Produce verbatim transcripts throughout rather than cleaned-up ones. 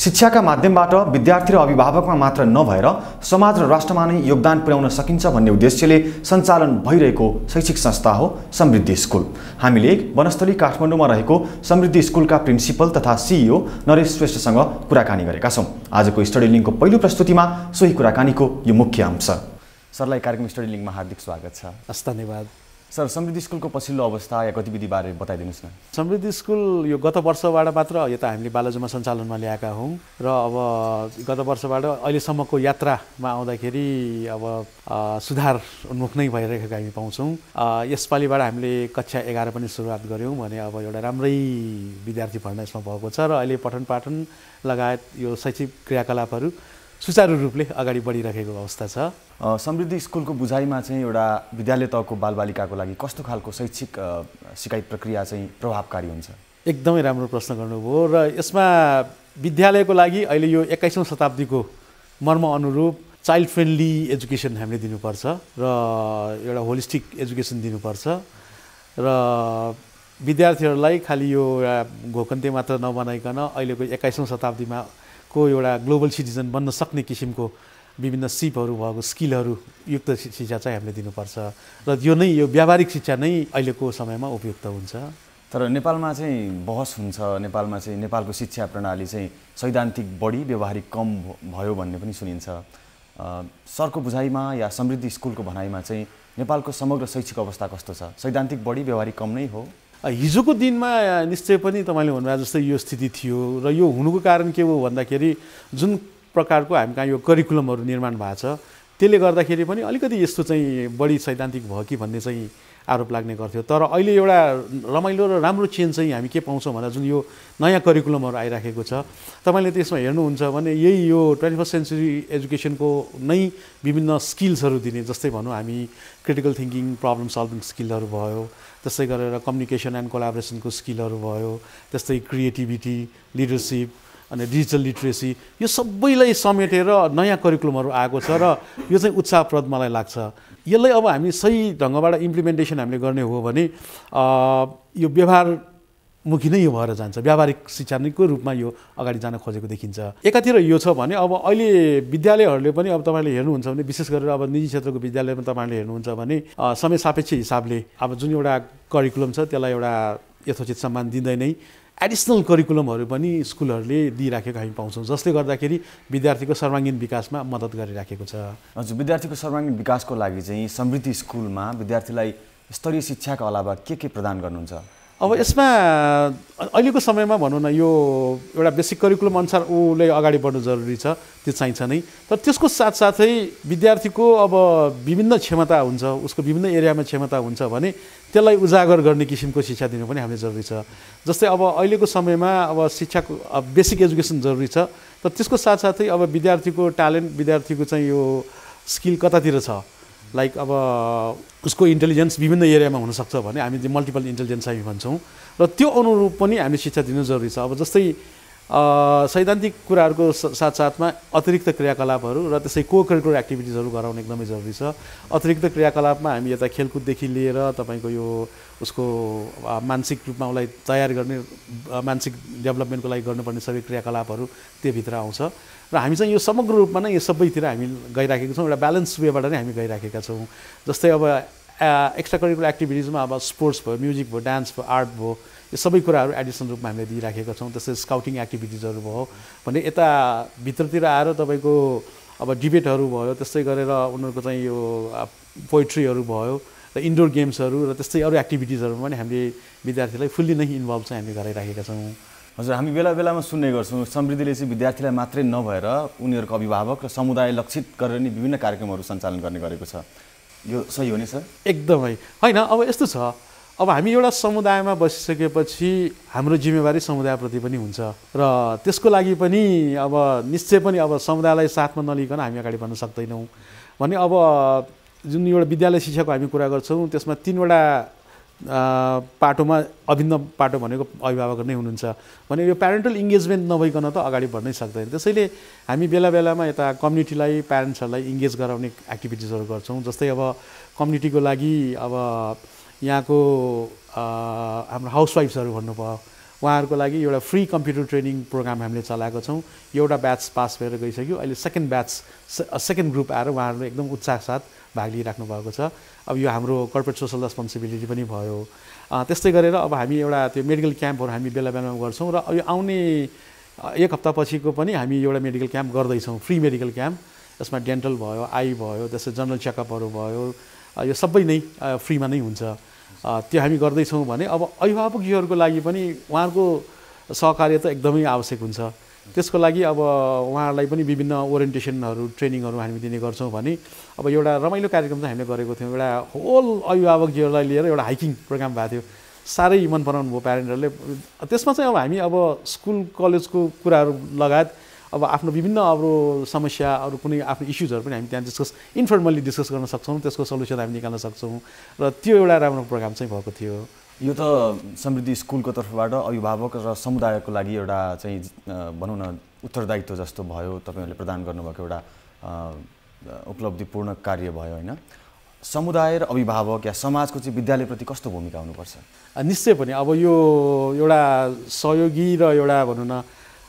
शिक्षाका माध्यमबाट विद्यार्थी र अभिभावकमा मात्र नभएर समाज र राष्ट्रमा नै योगदान पुर्याउन सकिन्छ भन्ने उद्देश्यले सञ्चालन भइरहेको शैक्षिक संस्था हो समृद्धि स्कुल। हामीले वनस्थली काठमाडौँमा रहेको समृद्धि स्कुलका प्रिन्सिपल तथा सिइओ नरेश श्रेष्ठसँग कुराकानी गरेका छौं। आजको स्टडी लिंकको पहिलो प्रस्तुतिमा सोही कुराकानीको यो मुख्य अंश। सरलाई कार्यक्रम स्टडी लिंकमा हार्दिक स्वागत छ। हस्, धन्यवाद। सर, समृद्धि स्कुलको पछिल्लो अवस्था या गतिविधि बारे बताइदिनुस् न। समृद्धि स्कुल यो गत वर्षबाट मात्र यता हामीले बालजुमा सञ्चालनमा ल्याएका हौं र अब गत वर्षबाट अहिलेसम्मको यात्रामा आउँदाखेरि अब सुधार उन्मुख नै भइरहेको हामी पाउँछौं। यसपालिबाट हामीले कक्षा एघार पनि सुरुवात गर्यौं भने अब एउटा राम्रै विद्यार्थी भर्ना यसमा भएको छ र अहिले पठन पाठन लगायत यो शैक्षिक क्रियाकलापहरू सुचारू रूपले अगाडि बढिरहेको अवस्था छ। समृद्धि स्कुलको बुझाइमा चाहिँ एउटा विद्यालय तहको बालबालिकाको लागि कस्तो खालको शैक्षिक सिकाइ प्रक्रिया चाहिँ प्रभावकारी हुन्छ? एकदमै राम्रो प्रश्न गर्नुभयो र यसमा विद्यालयको लागि अहिले यो एक्काइसौँ शताब्दीको मर्म अनुरूप चाइल्ड फ्रेन्डली एजुकेसन हामीले दिनुपर्छ र एउटा होलिस्टिक एजुकेसन दिनुपर्छ र विद्यार्थीहरूलाई खालि यो घोकन्ते मात्र नबनाइकन अहिलेको एक्काइसौँ शताब्दीमा को एउटा ग्लोबल सिटिजन बन्न सक्ने किसिमको विभिन्न सिपहरू भएको स्किलहरू युक्त शिक्षा चाहिँ हामीले दिनुपर्छ र यो नै यो व्यावहारिक शिक्षा नै अहिलेको समयमा उपयुक्त हुन्छ। तर नेपालमा चाहिँ बहस हुन्छ, नेपालमा चाहिँ नेपालको शिक्षा प्रणाली चाहिँ सैद्धान्तिक बढी व्यावहारिक कम भयो भन्ने पनि सुनिन्छ। सरको बुझाइमा या समृद्धि स्कुलको भनाइमा चाहिँ नेपालको समग्र शैक्षिक अवस्था कस्तो छ? सैद्धान्तिक बढी व्यावहारिक कम नै हो? हिजोको दिनमा निश्चय पनि तपाईँले भन्नुभयो जस्तै यो स्थिति थियो र यो हुनुको कारण के हो भन्दाखेरि जुन प्रकारको हामी कहाँ यो करिकुलमहरू निर्माण भएको छ त्यसले गर्दाखेरि पनि अलिकति यस्तो चाहिँ बढी सैद्धान्तिक भयो कि भन्ने चाहिँ आरोप लाग्ने गर्थ्यो। तर अहिले एउटा रमाइलो र राम्रो चेन्ज चाहिँ हामी के पाउँछौँ भन्दा जुन यो नयाँ करिकुलमहरू आइराखेको छ, तपाईँले त्यसमा हेर्नुहुन्छ भने यही यो ट्वेन्टी फर्स्ट सेन्चुरी एजुकेसनको नै विभिन्न स्किल्सहरू दिने, जस्तै भनौँ हामी क्रिटिकल थिङ्किङ, प्रब्लम सल्भिङ स्किलहरू भयो, त्यस्तै गरेर कम्युनिकेसन एन्ड कोलाबोरेसनको स्किलहरू भयो, त्यस्तै क्रिएटिभिटी, लिडरसिप अनि डिजिटल लिट्रेसी, यो सबैलाई समेटेर नयाँ करिकुलमहरू आएको छ र यो चाहिँ उत्साहप्रद मलाई लाग्छ। यसलाई अब हामी सही ढङ्गबाट इम्प्लिमेन्टेसन हामीले गर्ने हो भने यो व्यवहारमुखी नै यो भएर जान्छ, व्यावहारिक शिक्षा नैको रूपमा यो अगाडि जान खोजेको देखिन्छ। एकातिर यो छ भने अब अहिले विद्यालयहरूले पनि अब तपाईँले हेर्नुहुन्छ भने विशेष गरेर अब निजी क्षेत्रको विद्यालयमा तपाईँले हेर्नुहुन्छ भने समय सापेक्ष हिसाबले अब जुन एउटा करिकुलम छ त्यसलाई एउटा यथोचित सम्मान दिँदै नै एडिसनल करिकुलमहरू पनि स्कुलहरूले दिइराखेको हामी पाउँछौँ, जसले गर्दाखेरि विद्यार्थीको सर्वाङ्गीण विकासमा मद्दत गरिराखेको छ। हजुर, विद्यार्थीको सर्वाङ्गीण विकासको लागि चाहिँ समृद्धि स्कुलमा विद्यार्थीलाई स्तरीय शिक्षाका अलावा के के प्रदान गर्नुहुन्छ? अब यसमा अहिलेको समयमा भनौँ न यो एउटा बेसिक करिकुलम अनुसार उसले अगाडि बढ्नु जरुरी छ, त्यो चाहिन्छ नै। तर त्यसको साथसाथै विद्यार्थीको अब विभिन्न क्षमता हुन्छ, उसको विभिन्न एरियामा क्षमता हुन्छ भने त्यसलाई उजागर गर्ने किसिमको शिक्षा दिनु पनि हामीले जरुरी छ। जस्तै अब अहिलेको समयमा अब शिक्षाको बेसिक एजुकेसन जरुरी छ, तर त्यसको साथसाथै अब विद्यार्थीको ट्यालेन्ट, विद्यार्थीको चाहिँ यो स्किल कतातिर छ, लाइक अब उसको इन्टेलिजेन्स विभिन्न एरियामा हुनसक्छ भने हामी चाहिँ मल्टिपल इन्टेलिजेन्स हामी भन्छौँ र त्यो अनुरूप पनि हामीले शिक्षा दिनु जरुरी छ। अब जस्तै सैद्धान्तिक कुराहरूको साथसाथमा अतिरिक्त क्रियाकलापहरू र त्यसै को करिकुलर एक्टिभिटिजहरू गराउन एकदमै जरुरी छ। अतिरिक्त क्रियाकलापमा हामी यता खेलकुददेखि लिएर तपाईँको यो उसको मानसिक रूपमा उसलाई तयार गर्ने, मानसिक डेभलपमेन्टको लागि गर्नुपर्ने सबै क्रियाकलापहरू त्योभित्र आउँछ र हामी चाहिँ यो समग्र रूपमा नै यो सबैतिर हामी गइराखेका छौँ, एउटा ब्यालेन्स वेबाट नै हामी गइराखेका छौँ। जस्तै अब एक्स्ट्रा करिकुलर एक्टिभिटिजमा अब स्पोर्ट्स भयो, म्युजिक भयो, डान्स भयो, आर्ट भयो, यो सबै कुराहरू एडिसनल रूपमा हामीले दिइराखेका छौँ। त्यस्तै स्काउटिङ एक्टिभिटिजहरू भयो भने यता भित्रतिर आएर तपाईँको अब डिबेटहरू भयो, त्यस्तै गरेर उनीहरूको चाहिँ यो पोइट्रीहरू भयो र इन्डोर गेम्सहरू र त्यस्तै अरू एक्टिभिटिजहरू पनि हामीले विद्यार्थीलाई फुल्ली नै इन्भल्भ चाहिँ हामीले गराइराखेका छौँ। हजुर, हामी बेला बेलामा सुन्ने गर्छौँ समृद्धिले चाहिँ विद्यार्थीलाई मात्रै नभएर उनीहरूको अभिभावक र समुदाय लक्षित गरेर नि विभिन्न कार्यक्रमहरू सञ्चालन गर्ने गरेको छ, यो सही हो नि सर? एकदमै होइन। अब यस्तो छ, अब हामी एउटा समुदायमा बसिसकेपछि हाम्रो जिम्मेवारी समुदायप्रति पनि हुन्छ र त्यसको लागि पनि अब निश्चय पनि अब समुदायलाई साथमा नलिकन हामी अगाडि बढ्न सक्दैनौँ भने अब जुन एउटा विद्यालय शिक्षाको हामी कुरा गर्छौँ त्यसमा तीनवटा पाटोमा अभिन्न पाटो भनेको अभिभावक नै हुनुहुन्छ भने यो प्यारेन्टल इङ्गेजमेन्ट नभइकन त अगाडि बढ्नै सक्दैन। त्यसैले हामी बेला बेलामा यता कम्युनिटीलाई, प्यारेन्ट्सहरूलाई इङ्गेज गराउने एक्टिभिटिजहरू गर्छौँ। जस्तै अब कम्युनिटीको लागि अब यहाँको हाम्रो हाउसवाइफ्सहरू भन्नुभयो, उहाँहरूको लागि एउटा फ्री कम्प्युटर ट्रेनिङ प्रोग्राम हामीले चलाएको छौँ। एउटा ब्याच पास भएर गइसक्यो, अहिले सेकेन्ड ब्याच सेकेन्ड ग्रुप आएर उहाँहरूले एकदम उत्साह साथ भाग लिइराख्नु भएको छ। अब यो हाम्रो कर्पोरेट सोसल रेस्पोन्सिबिलिटी पनि भयो। त्यस्तै गरेर अब हामी एउटा त्यो मेडिकल क्याम्पहरू हामी बेला बेलामा गर्छौँ र यो आउने एक हप्तापछिको पनि हामी एउटा मेडिकल क्याम्प गर्दैछौँ, फ्री मेडिकल क्याम्प। यसमा डेन्टल भयो, आई भयो, त्यस्तै जनरल चेकअपहरू भयो, यो सबै नै फ्रीमा नै हुन्छ। त्यो हामी गर्दैछौँ भने अब अभिभावकजीहरूको लागि पनि उहाँहरूको सहकार्य त एकदमै आवश्यक हुन्छ। त्यसको लागि अब उहाँहरूलाई पनि विभिन्न ओरिएन्टेसनहरू ट्रेनिङहरू हामी दिने गर्छौँ भने अब एउटा रमाइलो कार्यक्रम चाहिँ हामीले गरेको थियौँ। एउटा होल अभिभावकजीहरूलाई लिएर एउटा हाइकिङ प्रोग्राम भएको थियो, साह्रै मन पराउनु भयो प्यारेन्टहरूले। त्यसमा चाहिँ अब हामी अब स्कुल कलेजको कुराहरू लगायत अब आफ्नो विभिन्न अब समस्या अरू कुनै आफ्नो इस्युजहरू पनि हामी त्यहाँ डिस्कस इन्फर्मल्ली डिस्कस गर्न सक्छौँ, त्यसको सल्युसन हामी निकाल्न सक्छौँ र त्यो एउटा राम्रो प्रोग्राम चाहिँ भएको थियो। यो त समृद्धि स्कुलको तर्फबाट अभिभावक र समुदायको लागि एउटा चाहिँ भनौँ न उत्तरदायित्व जस्तो भयो, तपाईँहरूले प्रदान गर्नुभएको एउटा उपलब्धिपूर्ण कार्य भयो होइन। समुदाय र अभिभावक या समाजको चाहिँ विद्यालयप्रति कस्तो भूमिका हुनुपर्छ? निश्चय पनि अब यो एउटा सहयोगी र एउटा भनौँ न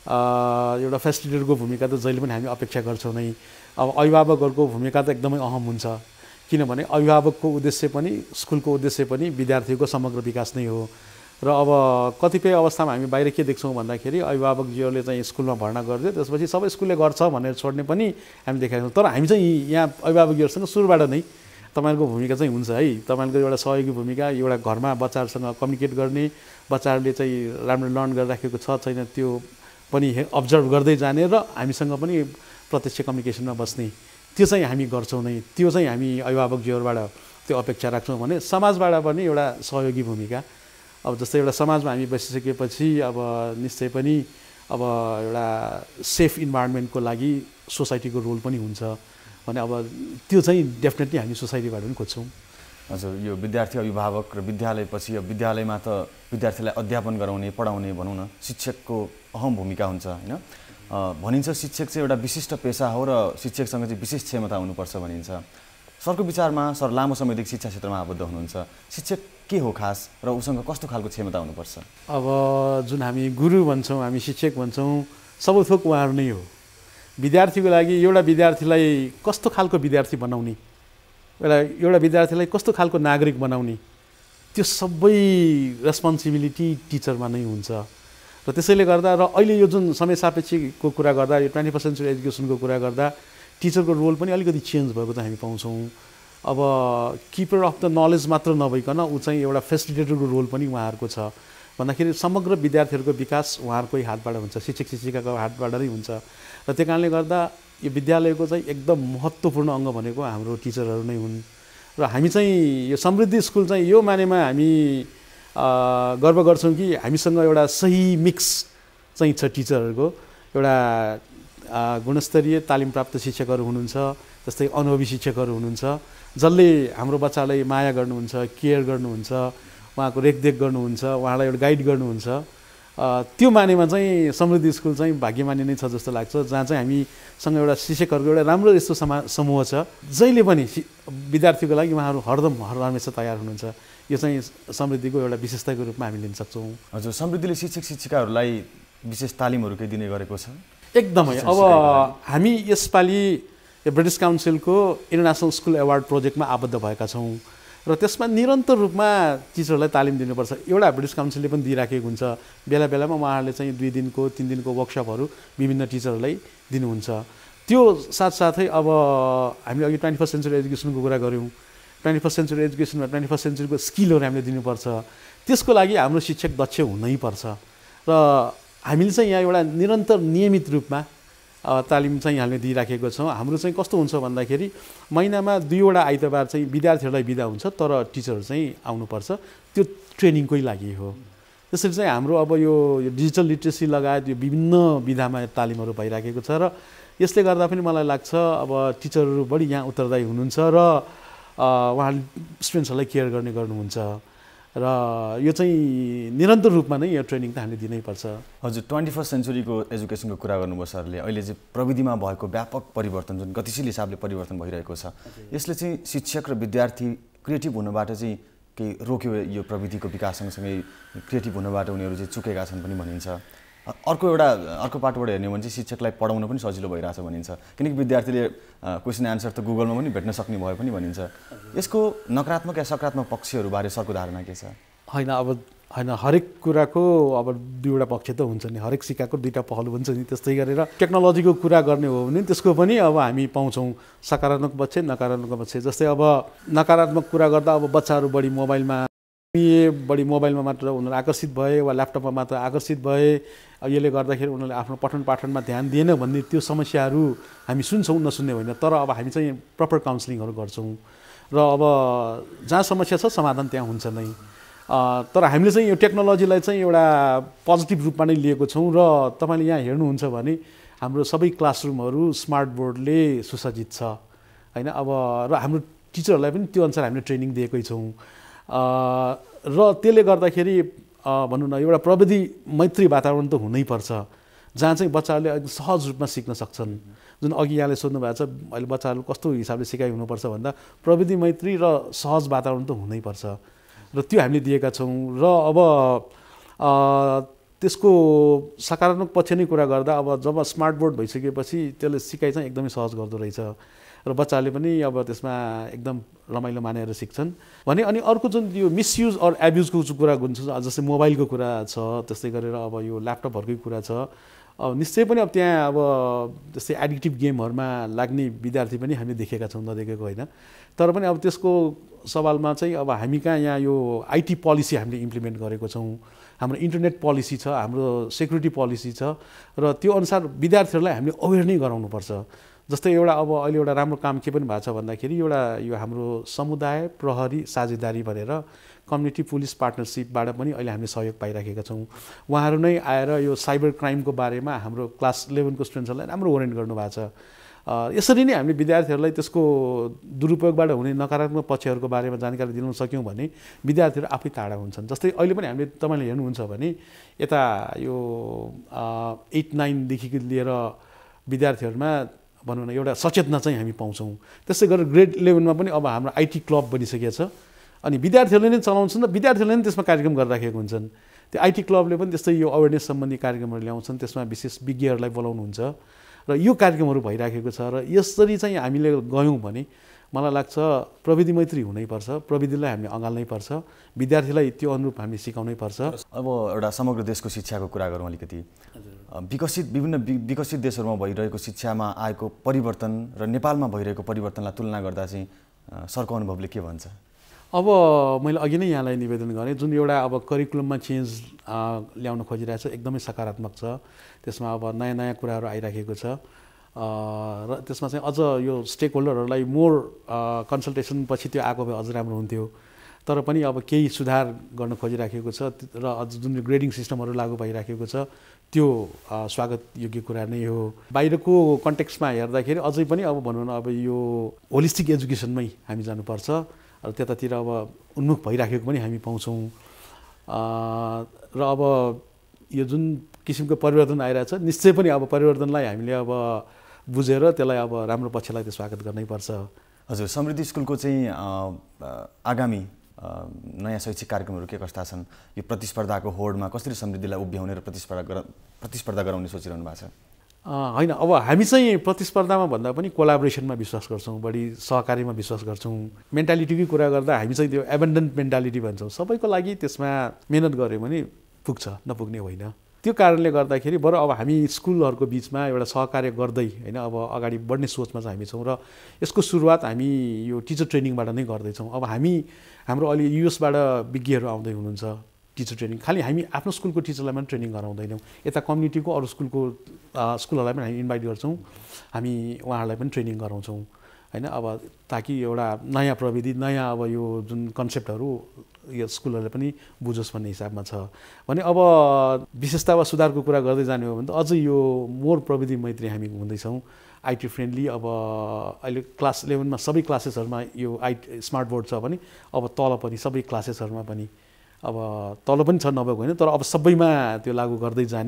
एउटा फेसिलिटेटरको भूमिका त जहिले पनि हामी अपेक्षा गर्छौँ नै। अब अभिभावकहरूको भूमिका त एकदमै अहम हुन्छ, किनभने अभिभावकको उद्देश्य पनि स्कुलको उद्देश्य पनि विद्यार्थीको समग्र विकास नै हो। र अब कतिपय अवस्थामा हामी बाहिर के देख्छौँ भन्दाखेरि अभिभावकजीहरूले चाहिँ स्कुलमा भर्ना गरिदियो, त्यसपछि सबै स्कुलले गर्छ भनेर छोड्ने पनि हामी देखाएको छौँ। तर हामी चाहिँ यहाँ अभिभावकजीहरूसँग सुरुबाट नै तपाईँहरूको भूमिका चाहिँ हुन्छ है। तपाईँहरूको एउटा सहयोगी भूमिका, एउटा घरमा बच्चाहरूसँग कम्युनिकेट गर्ने, बच्चाहरूले चाहिँ राम्रो लर्न गरिराखेको छ छैन त्यो पनि अब्जर्भ गर्दै जाने र हामीसँग पनि प्रत्यक्ष कम्युनिकेसनमा बस्ने, त्यो चाहिँ हामी गर्छौँ नै। त्यो चाहिँ हामी अभिभावकजीहरूबाट त्यो अपेक्षा राख्छौँ भने समाजबाट पनि एउटा सहयोगी भूमिका। अब जस्तै एउटा समाजमा हामी बसिसकेपछि अब निश्चय पनि अब एउटा सेफ इन्भाइरोमेन्टको लागि सोसाइटीको रोल पनि हुन्छ भने अब त्यो चाहिँ डेफिनेटली हामी सोसाइटीबाट पनि खोज्छौँ। हजुर, यो विद्यार्थी अभिभावक र विद्यालयपछि अब विद्यालयमा त विद्यार्थीलाई अध्यापन गराउने पढाउने भनौँ न शिक्षकको अहम भूमिका हुन्छ होइन। भनिन्छ शिक्षक चाहिँ एउटा विशिष्ट पेसा हो र शिक्षकसँग चाहिँ विशेष क्षमता हुनुपर्छ भनिन्छ। सरको विचारमा सर लामो समयदेखि शिक्षा क्षेत्रमा आबद्ध हुनुहुन्छ, शिक्षक के हो खास र उसँग कस्तो खालको क्षमता हुनुपर्छ? अब जुन हामी गुरु भन्छौँ, हामी शिक्षक भन्छौँ, सबै थोक उहाँहरू नै हो। विद्यार्थीको लागि एउटा विद्यार्थीलाई कस्तो खालको विद्यार्थी बनाउने, एउटा एउटा विद्यार्थीलाई कस्तो खालको नागरिक बनाउने, त्यो सबै रेस्पोन्सिबिलिटी टिचरमा नै हुन्छ। र त्यसैले गर्दा र अहिले यो जुन समय सापेक्षको कुरा गर्दा, यो ट्वेन्टी फर्स्ट सेन्चुरी एजुकेसनको कुरा गर्दा टिचरको रोल पनि अलिकति चेन्ज भएको चाहिँ हामी पाउँछौँ। अब किपर अफ द नलेज मात्र नभइकन ऊ चाहिँ एउटा फेसिलिटेटरको रोल पनि उहाँहरूको छ भन्दाखेरि समग्र विद्यार्थीहरूको विकास उहाँहरूकै हातबाट हुन्छ, शिक्षक शिक्षिकाको हातबाट नै हुन्छ। र त्यो कारणले गर्दा यो विद्यालयको चाहिँ एकदम महत्त्वपूर्ण अङ्ग भनेको हाम्रो टिचरहरू नै हुन्। र हामी चाहिँ यो समृद्धि स्कुल चाहिँ यो मानेमा हामी गर्व गर्छौँ कि हामीसँग एउटा सही मिक्स चाहिँ छ टिचरहरूको। एउटा गुणस्तरीय तालिम प्राप्त शिक्षकहरू हुनुहुन्छ, जस्तै अनुभवी शिक्षकहरू हुनुहुन्छ जसले हाम्रो बच्चालाई माया गर्नुहुन्छ, केयर गर्नुहुन्छ, उहाँको रेखदेख गर्नुहुन्छ, उहाँलाई एउटा गाइड गर्नुहुन्छ। त्यो मानेमा चाहिँ समृद्धि स्कुल चाहिँ भाग्यमानी नै छ जस्तो लाग्छ, जहाँ चाहिँ हामीसँग एउटा शिक्षकहरूको एउटा राम्रो यस्तो समा समूह छ जहिले पनि विद्यार्थीको लागि उहाँहरू हरदम हर हमेसा तयार हुनुहुन्छ। यो चाहिँ समृद्धिको एउटा विशेषताको रूपमा हामी लिन सक्छौँ। हजुर, समृद्धिले शिक्षक शिक्षिकाहरूलाई विशेष तालिमहरू केही दिने गरेको छ? एकदमै। अब हामी यसपालि ब्रिटिस काउन्सिलको इन्टरनेसनल स्कुल एवार्ड प्रोजेक्टमा आबद्ध भएका छौँ र त्यसमा निरन्तर रूपमा टिचरहरूलाई तालिम दिनुपर्छ। एउटा ब्रिटिस काउन्सिलले पनि दिइराखेको हुन्छ, बेला बेलामा उहाँहरूले चाहिँ दुई दिनको तिन दिनको वर्कसपहरू विभिन्न टिचरहरूलाई दिनुहुन्छ। त्यो साथसाथै अब हामीले अघि ट्वेन्टी फर्स्ट सेन्चुरी एजुकेसनको कुरा गऱ्यौँ, ट्वेन्टी फर्स्ट सेन्चुरी एजुकेसनमा ट्वेन्टी फर्स्ट सेन्चुरीको स्किलहरू हामीले दिनुपर्छ। त्यसको लागि हाम्रो शिक्षक दक्ष हुनैपर्छ र हामीले चाहिँ यहाँ एउटा निरन्तर नियमित रूपमा तालिम चाहिँ हामीले दिइराखेको छौँ। हाम्रो चाहिँ कस्तो हुन्छ भन्दाखेरि महिनामा दुईवटा आइतबार चाहिँ विद्यार्थीहरूलाई बिदा हुन्छ, तर टिचरहरू चाहिँ आउनुपर्छ, त्यो ट्रेनिङकै लागि हो। त्यसरी चाहिँ हाम्रो अब यो डिजिटल लिट्रेसी लगायत यो विभिन्न विधामा तालिमहरू भइराखेको छ र यसले गर्दा पनि मलाई लाग्छ अब टिचरहरू बढी यहाँ उत्तरदायी हुनुहुन्छ र उहाँले स्टुडेन्ट्सहरूलाई केयर गर्ने गर्नुहुन्छ र यो चाहिँ निरन्तर रूपमा नै यो ट्रेनिङ त हामीले दिनैपर्छ। हजुर, ट्वेन्टी फर्स्ट सेन्चुरीको एजुकेसनको कुरा गर्नुभयो सरले। अहिले चाहिँ प्रविधिमा भएको व्यापक परिवर्तन जुन गतिशील हिसाबले परिवर्तन भइरहेको छ, यसले चाहिँ शिक्षक र विद्यार्थी क्रिएटिभ हुनबाट चाहिँ केही रोक्यो यो प्रविधिको विकास सँगसँगै क्रिएटिभ हुनबाट उनीहरू चाहिँ चुकेका छन् पनि भनिन्छ। अर्को एउटा अर्को पाटोबाट हेर्ने हो भने चाहिँ शिक्षकलाई पढाउन पनि सजिलो भइरहेछ भनिन्छ, किनकि विद्यार्थीले क्वेसन एन्सर त गुगलमा पनि भेट्न सक्ने भयो पनि भनिन्छ। यसको नकारात्मक या सकारात्मक पक्षहरूबारे सरको धारणा के छ? होइन, अब होइन, हरेक कुराको अब दुईवटा पक्ष त हुन्छ नि, हरेक सिक्काको दुईवटा पहलु हुन्छ नि। त्यस्तै गरेर टेक्नोलोजीको कुरा गर्ने हो भने त्यसको पनि अब हामी पाउँछौँ सकारात्मक पक्ष नकारात्मक पक्ष। जस्तै अब नकारात्मक कुरा गर्दा अब बच्चाहरू बढी मोबाइलमा बढी मोबाइलमा मात्र उनीहरू आकर्षित भए वा ल्यापटपमा मात्र आकर्षित भए, यसले गर्दाखेरि उनीहरूले आफ्नो पठन पाठनमा ध्यान दिएन भन्ने त्यो समस्याहरू हामी सुन्छौँ, नसुन्ने होइन। तर अब हामी चाहिँ प्रपर काउन्सिलिङहरू गर्छौँ र अब जहाँ समस्या छ समाधान त्यहाँ हुन्छ नै। तर हामीले चाहिँ यो टेक्नोलोजीलाई चाहिँ एउटा पोजिटिभ रूपमा नै लिएको छौँ र तपाईँले यहाँ हेर्नुहुन्छ भने हाम्रो सबै क्लासरुमहरू स्मार्ट बोर्डले सुसज्जित छ होइन। अब र हाम्रो टिचरहरूलाई पनि त्यो अनुसार हामीले ट्रेनिङ दिएकै छौँ र त्यसले गर्दाखेरि भनौँ न एउटा प्रविधि मैत्री वातावरण त हुनैपर्छ जहाँ चाहिँ बच्चाहरूले सहज रूपमा सिक्न सक्छन्। जुन अघि यहाँले सोध्नु भएको छ अहिले बच्चाहरू कस्तो हिसाबले सिकाइ हुनुपर्छ भन्दा प्रविधि मैत्री र सहज वातावरण त हुनैपर्छ र त्यो हामीले दिएका छौँ। र अब त्यसको सकारात्मक पक्ष नै कुरा गर्दा अब जब स्मार्ट बोर्ड भइसकेपछि त्यसले सिकाइ चाहिँ एकदमै सहज गर्दो रहेछ र बच्चाहरूले पनि अब त्यसमा एकदम रमाइलो मानेर सिक्छन् भने। अनि अर्को जुन यो मिसयुज अर एब्युजको कुरा हुन्छ, जस्तै मोबाइलको कुरा छ, त्यस्तै गरेर अब यो ल्यापटपहरूकै कुरा छ, अब निश्चय पनि अब त्यहाँ अब जस्तै एडिक्टिभ गेमहरूमा लाग्ने विद्यार्थी पनि हामीले देखेका छौँ, नदेखेको होइन। तर पनि अब त्यसको सवालमा चाहिँ अब हामी कहाँ यहाँ यो आइटी पोलिसी हामीले इम्प्लिमेन्ट गरेको छौँ, हाम्रो इन्टरनेट पोलिसी छ, हाम्रो सेक्युरिटी पोलिसी छ र त्यो अनुसार विद्यार्थीहरूलाई हामीले अवेर नै गराउनुपर्छ। जस्तै एउटा अब अहिले एउटा राम्रो काम के पनि भएको छ भन्दाखेरि एउटा यो हाम्रो समुदाय प्रहरी साझेदारी भनेर कम्युनिटी पुलिस पार्टनरसिपबाट पनि अहिले हामीले सहयोग पाइराखेका छौँ। उहाँहरू नै आएर यो साइबर क्राइमको बारेमा हाम्रो क्लास इलेभेनको स्टुडेन्ट्सहरूलाई राम्रो ओरिएन्ट गर्नुभएको छ। यसरी नै हामीले विद्यार्थीहरूलाई त्यसको दुरुपयोगबाट हुने नकारात्मक पक्षहरूको बारेमा जानकारी दिलाउन सक्यौँ भने विद्यार्थीहरू आफै टाढा हुन्छन्। जस्तै अहिले पनि हामीले तपाईँले हेर्नुहुन्छ भने यता यो एट नाइनदेखि लिएर विद्यार्थीहरूमा भनौँ न एउटा सचेतना चाहिँ हामी पाउँछौँ। त्यसै गरेर ग्रेड इलेभेनमा पनि अब हाम्रो आइटी क्लब बनिसकेको छ अनि विद्यार्थीहरूले नै चलाउँछन् र विद्यार्थीहरूले नै त्यसमा कार्यक्रम गरिराखेका हुन्छन्। त्यो आइटी क्लबले पनि त्यस्तै यो अवेरनेस सम्बन्धी कार्यक्रमहरू ल्याउँछन्, त्यसमा विशेष विज्ञहरूलाई बोलाउनुहुन्छ र यो कार्यक्रमहरू भइराखेको छ। र यसरी चाहिँ हामीले गयौँ भने मलाई लाग्छ प्रविधि मैत्री हुनैपर्छ, प्रविधिलाई हामीले अँगाल्नै पर्छ, विद्यार्थीलाई त्यो अनुरूप हामीले सिकाउनै पर्छ। अब एउटा समग्र देशको शिक्षाको कुरा गरौँ अलिकति। विकसित विभिन्न विकसित देशहरूमा भइरहेको शिक्षामा आएको परिवर्तन र नेपालमा भइरहेको परिवर्तनलाई तुलना गर्दा चाहिँ सरको अनुभवले के भन्छ? अब मैले अघि नै यहाँलाई निवेदन गरेँ, जुन एउटा अब करिकुलममा चेन्ज ल्याउन खोजिरहेको छ एकदमै सकारात्मक छ। त्यसमा अब नयाँ नयाँ कुराहरू आइराखेको छ र त्यसमा चाहिँ अझ यो स्टेक होल्डरहरूलाई मोर कन्सल्टेसन पछि त्यो आएको भए अझ राम्रो हुन्थ्यो। तर पनि अब केही सुधार गर्न खोजिराखेको छ र अझ जुन ग्रेडिङ सिस्टमहरू लागू भइराखेको छ त्यो स्वागत योग्य कुरा नै हो। बाहिरको कन्टेक्स्टमा हेर्दाखेरि अझै पनि अब भनौँ न अब यो होलिस्टिक एजुकेसनमै हामी जानुपर्छ र त्यतातिर अब उन्मुख भइराखेको पनि हामी पाउँछौँ। र अब यो जुन किसिमको परिवर्तन आइरहेछ निश्चय पनि अब परिवर्तनलाई हामीले अब बुझेर त्यसलाई अब राम्रो पक्षलाई त्यो स्वागत गर्नैपर्छ। हजुर, समृद्धि स्कुलको चाहिँ आगामी नयाँ शैक्षिक कार्यक्रमहरू के कस्ता छन्? यो प्रतिस्पर्धाको होडमा कसरी समृद्धिलाई उभ्याउने र प्रतिस्पर्धा गर प्रतिस्पर्धा गराउने सोचिरहनु भएको छ? होइन, अब हामी चाहिँ प्रतिस्पर्धामा भन्दा पनि कोलाबोरेसनमा विश्वास गर्छौँ, बढी सहकार्यमा विश्वास गर्छौँ। मेन्टालिटीकै कुरा गर्दा हामी चाहिँ त्यो एबन्डन्ट मेन्टालिटी भन्छौँ, सबैको लागि त्यसमा मेहनत गऱ्यो भने पुग्छ, नपुग्ने होइन। त्यो कारणले गर्दाखेरि बरु अब हामी स्कुलहरूको बिचमा एउटा सहकार्य गर्दै होइन अब अगाडि बढ्ने सोचमा चाहिँ हामी छौँ र यसको सुरुवात हामी यो टिचर ट्रेनिङबाट नै गर्दैछौँ। अब हामी हाम्रो अहिले युएसबाट विज्ञहरू आउँदै हुनुहुन्छ टिचर ट्रेनिङ, खालि हामी आफ्नो स्कुलको टिचरलाई पनि ट्रेनिङ गराउँदैनौँ, यता कम्युनिटीको अरू स्कुलको स्कुलहरूलाई पनि हामी इन्भाइट गर्छौँ, हामी उहाँहरूलाई पनि ट्रेनिङ गराउँछौँ होइन। अब ताकि एउटा नयाँ प्रविधि नयाँ अब यो जुन कन्सेप्टहरू यो स्कुलहरूले पनि बुझोस् भन्ने हिसाबमा छ भने अब विशेषता वा सुधारको कुरा गर्दै जाने हो भने त अझै यो मोर प्रविधि मैत्री हामी हुँदैछौँ, आइटी फ्रेन्डली। अब अहिले क्लास इलेभेनमा सबै क्लासेसहरूमा यो आइटी स्मार्ट बोर्ड छ भने अब तल पनि सबै क्लासेसहरूमा पनि अब तल पनि छ नभएको होइन, तर अब सबैमा त्यो लागू गर्दै जाने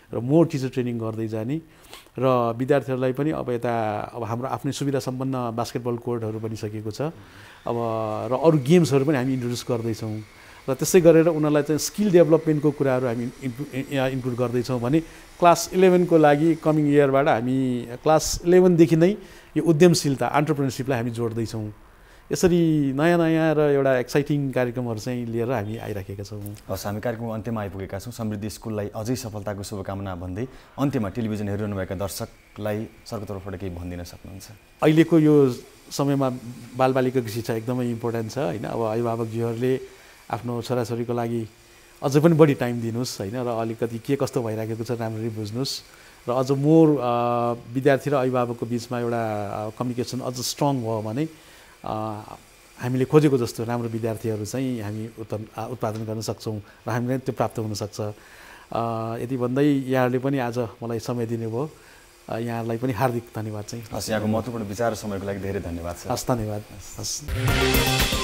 र मोर टिचर ट्रेनिङ गर्दै जाने र विद्यार्थीहरूलाई पनि अब यता अब हाम्रो आफ्नै सुविधा सम्पन्न बास्केटबल कोर्टहरू बनिसकेको छ अब र अरू गेम्सहरू पनि हामी इन्ट्रोड्युस गर्दैछौँ र त्यसै गरेर उनीहरूलाई चाहिँ स्किल डेभलपमेन्टको कुराहरू हामी इन्क्लुड गर्दैछौँ भने क्लास इलेभेनको लागि कमिङ इयरबाट हामी क्लास इलेभेनदेखि नै यो उद्यमशीलता एन्टरप्रेन्योरसिपलाई हामी जोड्दैछौँ यसरी नयाँ नयाँ र एउटा एक्साइटिङ कार्यक्रमहरू चाहिँ लिएर हामी आइराखेका छौँ। हस् हामी कार्यक्रमको अन्त्यमा आइपुगेका छौँ। समृद्धि स्कुललाई अझै सफलताको शुभकामना भन्दै अन्त्यमा टेलिभिजन हेरिरहनुभएका दर्शकलाई सरको तर्फबाट केही भनिदिन सक्नुहुन्छ? अहिलेको यो समयमा बालबालिकाको शिक्षा एकदमै इम्पोर्टेन्ट छ होइन। अब अभिभावकज्यूहरूले आफ्नो छोराछोरीको लागि अझै पनि बढी टाइम दिनुहोस् होइन र अलिकति के कस्तो भइराखेको छ राम्ररी बुझ्नुहोस् र अझ मोर विद्यार्थी र अभिभावकको बिचमा एउटा कम्युनिकेसन अझ स्ट्रङ भयो भने हामीले खोजेको जस्तो राम्रो विद्यार्थीहरू चाहिँ हामी उत्पादन गर्न सक्छौँ र हामीलाई त्यो प्राप्त हुनसक्छ। यति भन्दै यहाँहरूले पनि आज मलाई समय दिनुभयो, यहाँहरूलाई पनि हार्दिक धन्यवाद चाहिँ। हस्, यहाँको महत्त्वपूर्ण विचार समयको लागि धेरै धन्यवाद छ। हस्, धन्यवाद। हस्।